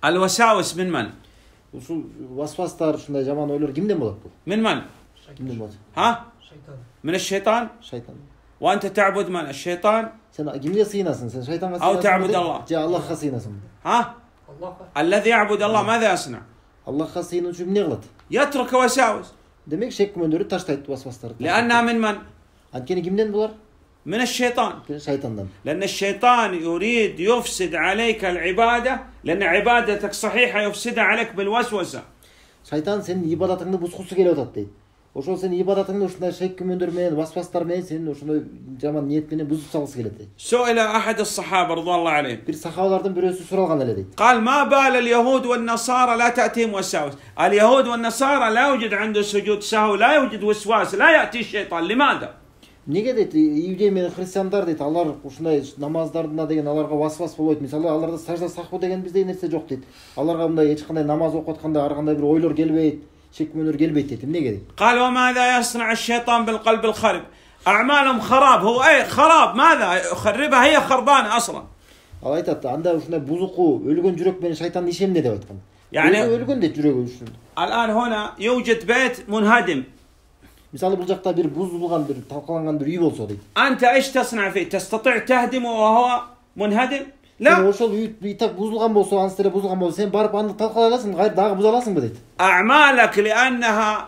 الوساوس من؟ Ушул васвастар, ушундай жаман ойлор кимден болот бул? من؟ Кимден болот? ها؟ من الشيطان؟ Шайтан. وأنت تعبد من؟ الشيطان Сен кимге сыйынасың? Сен шайтанга أو сыйынасың? تعبد الله؟ Же Аллахка сыйынасың? ها؟ الذي يعبد الله ماذا يصنع؟ Аллахка сыйынуучу эмне кылат? يترك وساوس. Демек шек күмөндөрдү таштайт васвастарды. لأنها من؟ Анткени кимден булар? من الشيطان. Шайтандан. لأن الشيطان يريد يفسد عليك العبادة، لأن عبادتك صحيحة يفسدها عليك بالوسوسة. Шайтан сенин ибадатыңды бузгусу келип атат дейт. Ошол сенин ибадатыңды ушундай шек күмөндөр менен, васвастар менен сенин ошондой жаман ниет менен бузуп салгысы келет дейт. سئل أحد الصحابة رضوان الله عليهم. Бир сахабалардын бирөөсү суралган эле дейт. قال ما بال اليهود والنصارى لا تأتيهم وساوس. اليهود والنصارى لا يوجد عنده سجود سهو، لا يوجد وسواس، لا يأتي الشيطان. لماذا؟ Неге дейт иудей менен христиандар дейт, алар ушундай намаздарында деген аларга васвас болбойт. Мисалы аларда сажда саху деген биздей нерсе жок дейт. Аларга мындай эч кандай намаз окуп атканда ар кандай бир ойлор келбейт, шек күмөндөр келбейт дейт. Эмнеге дейт? قال وماذا يصنع الشيطان بالقلب الخرب؟ أعمالهم خراب. هو أي خراب؟ ماذا يخربها؟ هي خربانة أصلا. Ал айтат, анда ушундай бузуку өлгөн жүрөк менен шайтандын иши эмне деп айткан. Yani өлгөн дейт жүрөгү үчүн. الآن هنا يوجد بيت منهدم. Мисалы бул жакта бир бузулган, бир талкаланган бир үй болсо дейт. أنت إيش تصنع فيه؟ تستطيع تهدمه وهو منهدم؟ لا. Ошол үй так бузулган болсо, анысы деле бузулган болсо, сен барып аны талкалай аласың, кайра дагы буза аласыңбы дейт. أعمالك لأنها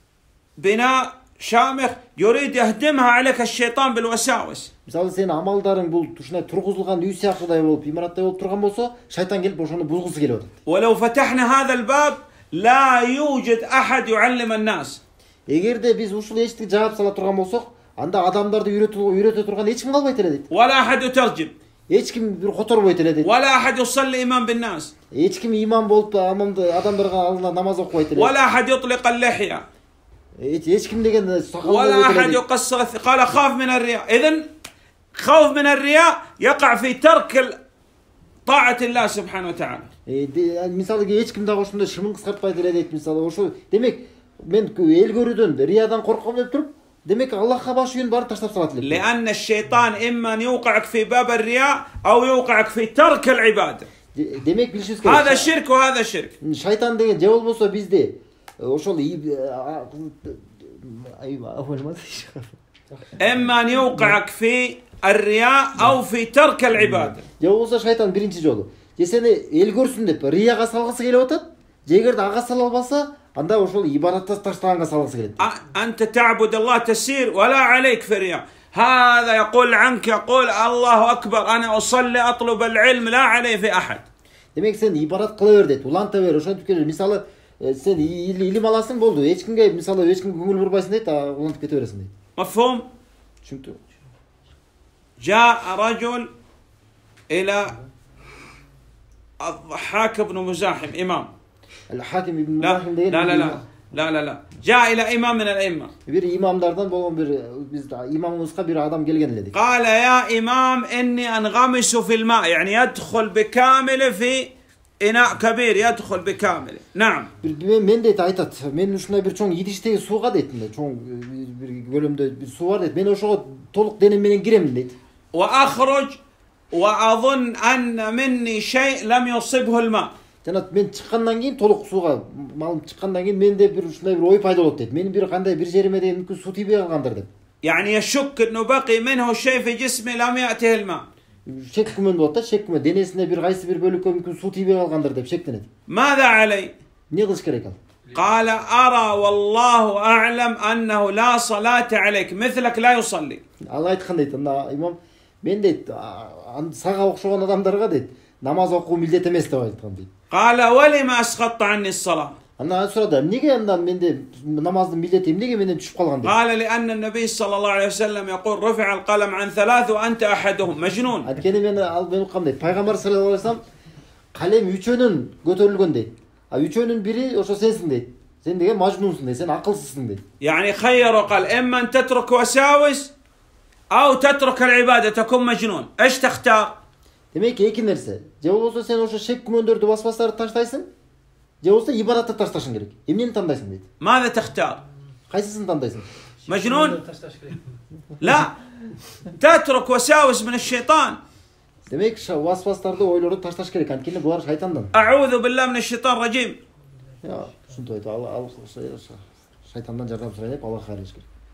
بناء شامخ يريد يهدمها عليك الشيطان بالوساوس. Мисалы сен амалдарың бул ушундай тургузулган үй сыяктуудай болуп, имараттай болуп турган болсо, шайтан келип ошону бузгусу келип атат. ولو فتحنا هذا الباب لا يوجد أحد يعلم الناس. Эгерде биз ушул эшикти жаап сала турган болсок, анда адамдарды үйрөтө турган эч ким калбайт эле дейт. ولا أحد يترجم. Эч ким бир которбойт эле дейт. ولا أحد يصلي إمام بالناس. Эч ким имам болуп адамдарга алдында намаз окубайт эле. ولا أحد يطلق اللحية. Эч ким деген сакал ولا أحد يقصر. قال خاف من الرياء. إذن خوف من الرياء يقع في ترك طاعة الله سبحانه وتعالى. Мисалы эч ким дагы ошондой шымын кыскартпайт эле дейт. Мисалы ошо демек мен эл көрүүдөн, риядан корком деп туруп, демек Аллахка баш үйүн баары таштап салат элек. لأن الشيطان إما أن يوقعك في باب الرياء أو يوقعك في ترك العبادة. Демек билишибиз керек. هذا شرك وهذا شرك. Шайтан деген же болбосо бизде ошол إما أن يوقعك في الرياء أو في ترك العبادة. же болбосо шайтан биринчи жолу же сени эл көрсүн деп рияга салгысы келип атат. Же эгерде ага сала албаса, анда ошол ибадатты таштаганга салгысы келет. أنت تعبد الله تسير ولا عليك في الرياء. هذا يقول عنك، يقول الله أكبر، أنا أصلي أطلب العلم لا علي في أحد. Демек сен ибадат кыла бер дейт, уланта бер, ошентип келер. Мисалы сен илим аласың болду, эч кимге мисалы эч кимге көңүл бурбайсың дейт, улантып кете бересиң дейт. مفهوم؟ Түшүнүктүү. جاء رجل إلى الضحاك بن مزاحم إمام. الحاكم ابن لا مزاحم لا لا لا لا لا لا جاء إلى إمام من الأئمة. бир имамдардан болгон бир биз имамыбызга бир адам келген эле дейт. قال يا إمام إني أنغمس في الماء، يعني يدخل بكامله في إناء كبير، يدخل بكامله. نعم. Мен дейт айтат, мен ушундай бир чоң идиштеги сууга дейт, чоң бир көлөмдө бир суу бар дейт. Мен ошого толук денем менен кирем дейт. وأخرج وأظن أن مني شيء لم يصبه الماء. Жана мен чыккандан кийин толук сууга малым чыккандан кийин менде бир ушундай бир ой пайда болот дейт. Менин бир кандай бир жериме де мүмкүн суу тийбей калгандыр деп. يعني يشك إنه بقي منه شيء في جسمه لم يأته الماء. Шек күмөн болот да, шек күмөн денесине бир кайсы бир бөлүккө мүмкүн суу тийбей калгандыр деп шектенет. ماذا علي؟ Не кылыш керек ал? قال أرى والله أعلم أنه لا صلاة عليك مثلك لا يصلي. Ал айткан дейт, анда имам мен дейт, сага окшогон адамдарга дейт, намаз окуу милдет эмес деп айткан дейт. قال ولما أسقطت عني الصلاة؟ Анда сурады, эмнеге андан менде намаздын милдети эмнеге менден түшүп калган дейт. قال لأن النبي صلى الله عليه وسلم يقول رفع القلم عن ثلاث وأنت أحدهم. مجنون. Анткени мен уккам дейт, пайгамбар саллаллаху алейхи вассалам калем үчөөнүн көтөрүлгөн дейт. Үчөөнүн бири ошо сенсиң дейт. Сен деген мажнунсуң дейт, сен акылсызсың дейт. يعني خير قال إما أن تترك وساوس أو تترك العبادة تكون مجنون. إيش تختار؟ Демек эки нерсе. Же болбосо сен ошо шек күмөндөрдү баспастарды таштайсың, же болбосо ибадатты ташташың керек. Эмнени тандайсың дейт. ماذا تختار؟ Кайсысын тандайсың? مجنون؟ لا، تترك وساوس من الشيطان. Демек васвастарды, ойлорду ташташ керек. Анткени булар шайтандан. أعوذ بالله من الشيطان الرجيم. Ушинтип айтып, ал шайтандан жардам сурайып, Аллахка кайрылыш керек.